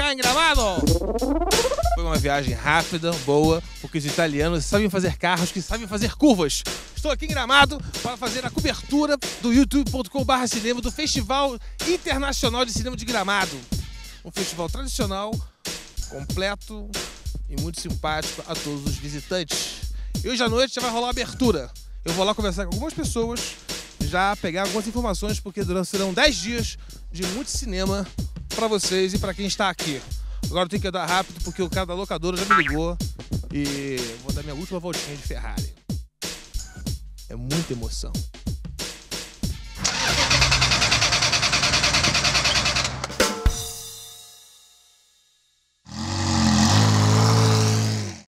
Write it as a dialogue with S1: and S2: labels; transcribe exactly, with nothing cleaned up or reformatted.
S1: cá em Gramado? Foi uma viagem rápida, boa, porque os italianos sabem fazer carros, que sabem fazer curvas. Estou aqui em Gramado para fazer a cobertura do youtube ponto com barra cinema do Festival Internacional de Cinema de Gramado. Um festival tradicional, completo e muito simpático a todos os visitantes. E hoje à noite já vai rolar a abertura. Eu vou lá conversar com algumas pessoas, já pegar algumas informações, porque durante serão dez dias de muito cinema para vocês e para quem está aqui. Agora eu tenho que andar rápido porque o cara da locadora já me ligou e vou dar minha última voltinha de Ferrari. É muita emoção.